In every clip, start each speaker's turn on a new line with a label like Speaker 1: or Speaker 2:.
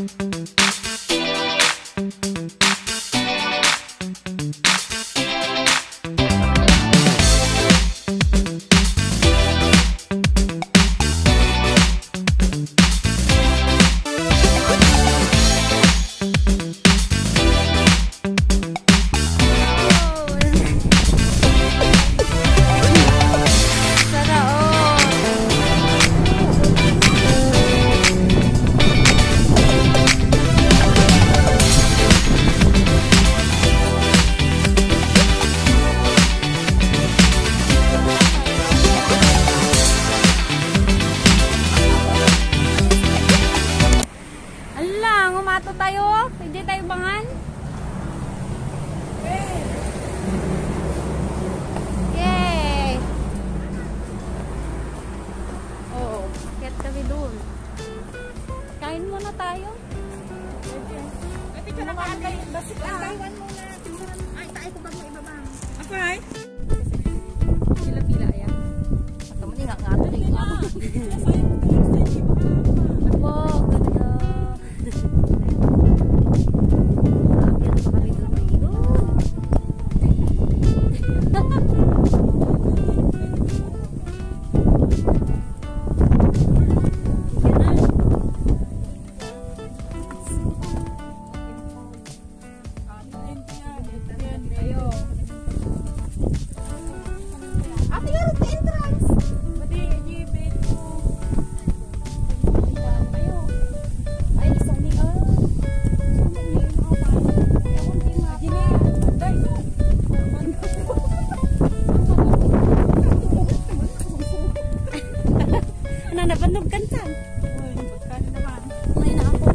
Speaker 1: Taiwan muna. Ay, tayo ko bang maibaba. Okay.
Speaker 2: Pila-pila yan. At naman nga nga ito. Ako, ganda. Akyat pa kami doon. Nabanog kan saan?
Speaker 1: Uy, magkano naman?
Speaker 2: May na ako.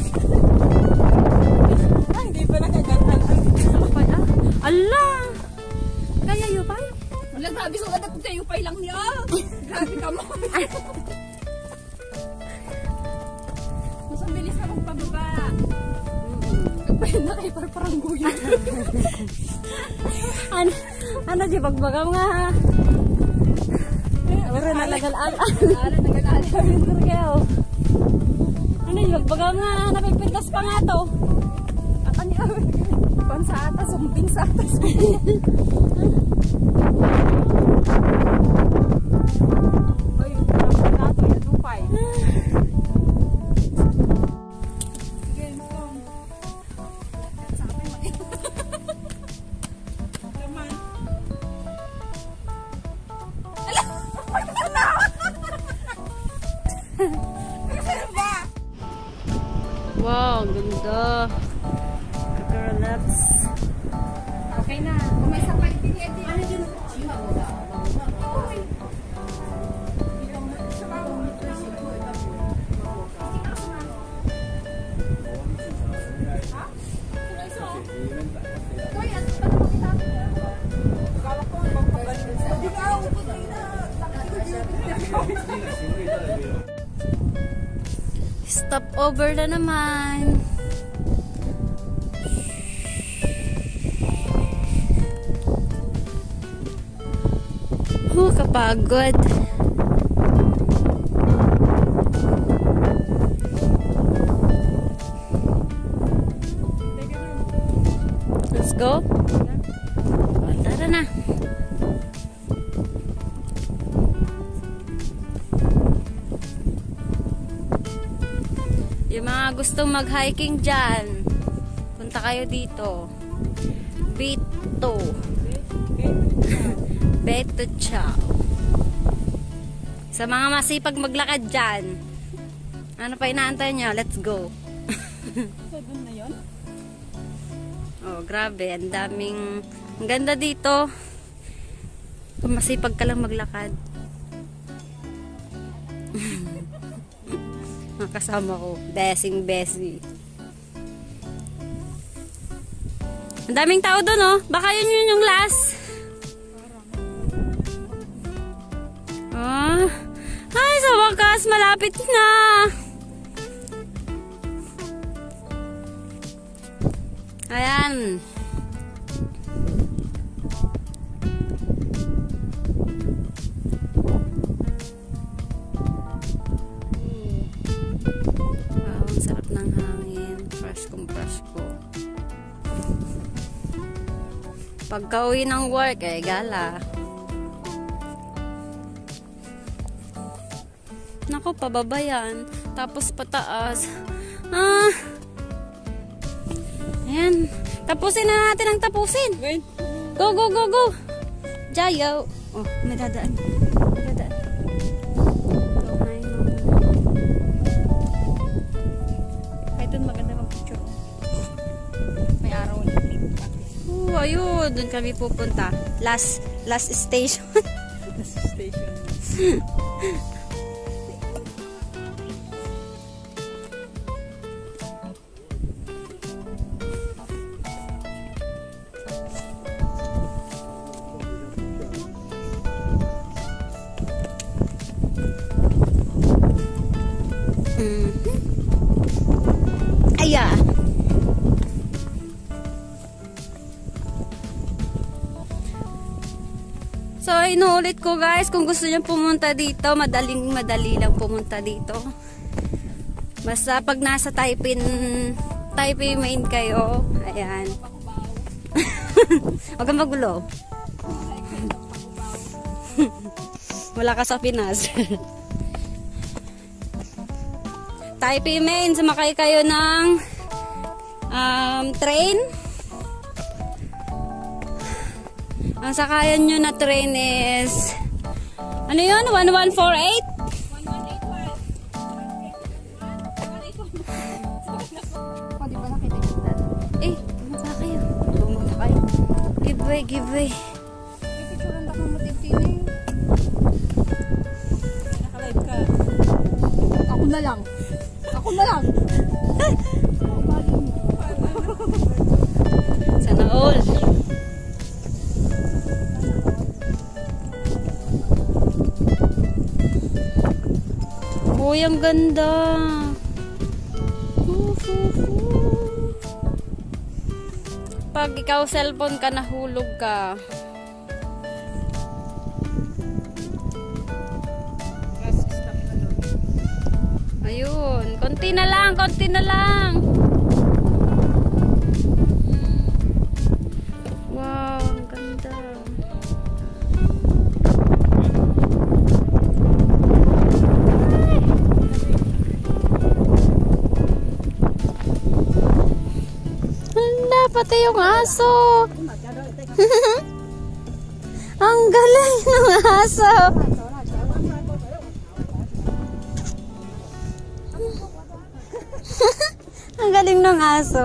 Speaker 1: Ay, hindi pa nagagatan.
Speaker 2: Ala! Kaya yupay?
Speaker 1: Wala, grabe so agad kung yupay lang niya. Grabe ka mo. Mas ang bilis ka magpababa. Nagpahin na kayo para parang guyo.
Speaker 2: Ano di bagbaga nga ha? Ora nalagal-al.
Speaker 1: Ara nagagala.
Speaker 2: Ano yung bagbaga nga napipintas pa nga to?
Speaker 1: At ano yun? Pan sa atas, sumbing sa atas. Ay, parang pagkato, yan upay. Sige, Mom. Sa akin, mali. Naman. Ala! Ay, na! Kasi ba?
Speaker 2: Wow, ganda. Kakaralas.
Speaker 1: Okay na. Kung may sapay din yan din. Ano din? Uy.
Speaker 2: Stop over na naman. Kapagod. Let's go. Tara na. Yung mga gustong mag-hiking dyan, punta kayo dito. Bitou. Bitou. Sa mga masipag maglakad dyan, ano pa inaantay nyo? Let's go.
Speaker 1: So, dun na yun?
Speaker 2: Oh, grabe. Ang daming... Ang ganda dito. Kung masipag ka lang maglakad. Ang kasama ko. Besing-besi. Ang daming tao doon, oh. Baka yun yung last. Ah. Ay, sa wakas, malapit na. Ayan. Wow. Ang sarap ng hangin. Fresh kong fresh ko. Pagka uwi ng work, gala. Naku, pababa yan. Tapos pataas. Ayan. Tapusin na natin ang tapusin. Go, go, go, go. Jayo. Oh, may dadaan. May dadaan.
Speaker 1: Kahit doon maganda mag-picture. May araw na.
Speaker 2: Ayun. Doon kami pupunta. Last station.
Speaker 1: Last station.
Speaker 2: Aya. So, inuulit ko guys, kung gusto niyo pumunta dito, madali lang pumunta dito. Basta pag nasa Taipei main kayo, ayan. Huwag kang magulo. Wala ka sa Pinas. Taipei main, sumakay kayo ng train. Ang sakayan nyo na train is ano yun? 1148?
Speaker 1: 1181. O, di ba nakita kita?
Speaker 2: Bumaba kayo. Bumaba kayo. Give way, give way.
Speaker 1: Ipicturean ako mo titini. Naka-live ka. Ako na lang. Ako na lang.
Speaker 2: Sana all. Uy, ang ganda. Pag ikaw cellphone ka, nahulog ka. Ayun, konti na lang, konti na lang. Wow, ang ganda. Hala, pati yung aso. Ang galing ng aso. Ang galing ng aso.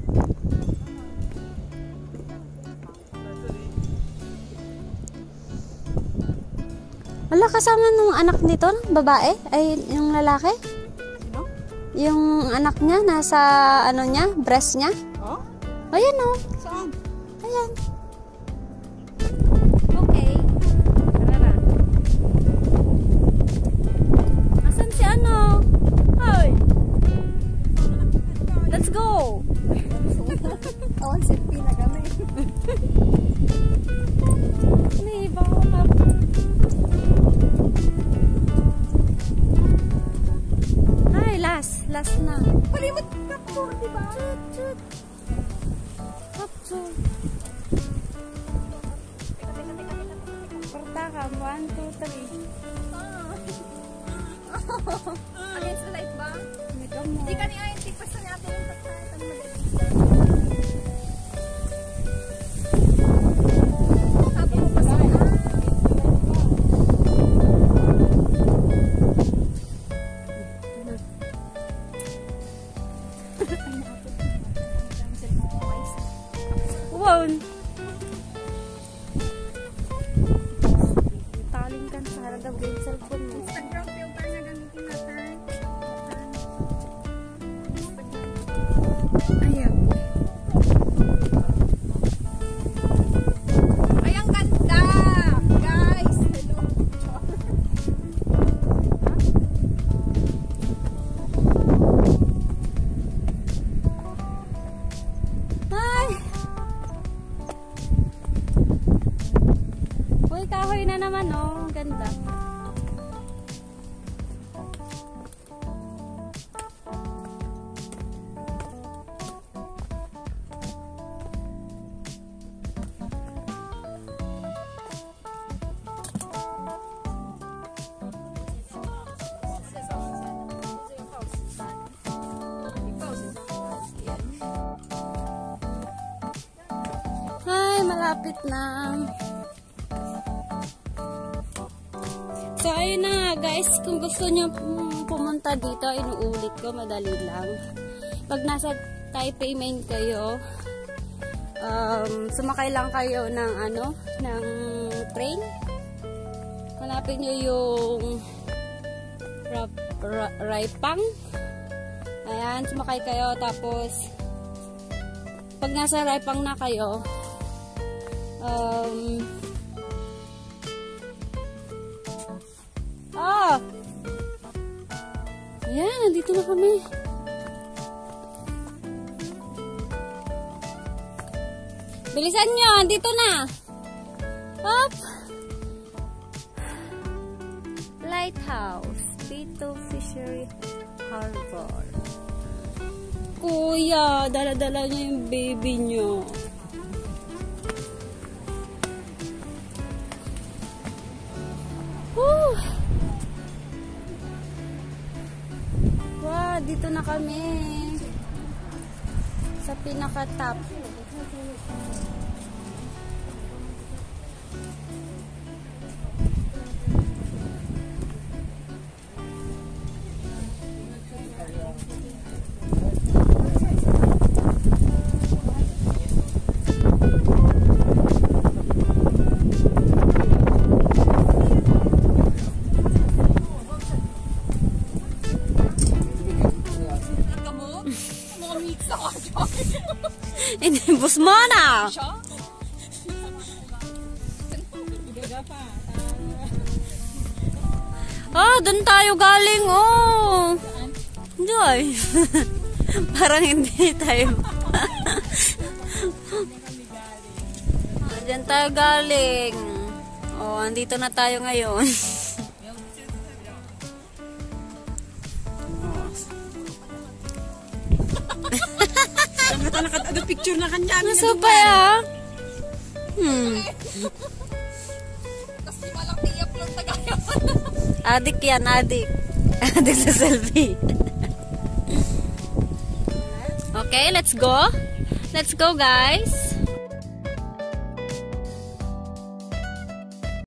Speaker 2: Wala kasama nung anak nito, babae? Ay, yung lalaki?
Speaker 1: Sino?
Speaker 2: Yung anak niya, nasa ano niya, breast niya?
Speaker 1: Oh?
Speaker 2: Ayan o.
Speaker 1: Saan?
Speaker 2: Ayan. Okay. Tara na. Asan si ano? Hoy! Let's go!
Speaker 1: Awan si Pina kami.
Speaker 2: May iba ko pa. Ay, last na.
Speaker 1: Palimot capture, diba?
Speaker 2: Chut. Capture. Porta ka. 1, 2, 3.
Speaker 1: Against the light ba? Hindi ka niya yung tikpas na natin yung pagkakatan mo. Sabi mo pa sa'yo.
Speaker 2: Wow. Taling kan sa harap ng game cellphone mo.
Speaker 1: Instagram filter na gamitin natin.
Speaker 2: Ayan.
Speaker 1: Ay, ang ganda! Guys! Hello!
Speaker 2: Ay! Uy, kahoy na naman, oh. Ang ganda. malapit na. So, ayun na nga guys. Kung gusto nyo pumunta dito, inuulit ko, madali lang. Pag nasa Taipei Main kayo, sumakay lang kayo ng ng train. Hanapin nyo yung Raipang. Ayan, sumakay kayo. Tapos, pag nasa Raipang na kayo, ayan, nandito na kami. Bilisan nyo, andito na. Hop! Lighthouse, Bitou Fishery Harbor. Kuya, dala-dala niya yung baby niyo. Woo! Wow, dito na kami. Sa pinaka-top. Inibos mo na! Doon tayo galing, oh! Hindi. Parang hindi tayo. Diyan tayo galing. Oh, andito na tayo ngayon.
Speaker 1: Ada picture na kanya.
Speaker 2: Nasa pa ya?
Speaker 1: Kasi malang tiyap lang tagayo.
Speaker 2: Adik yan, adik. Adik sa selfie. Okay, let's go. Let's go, guys.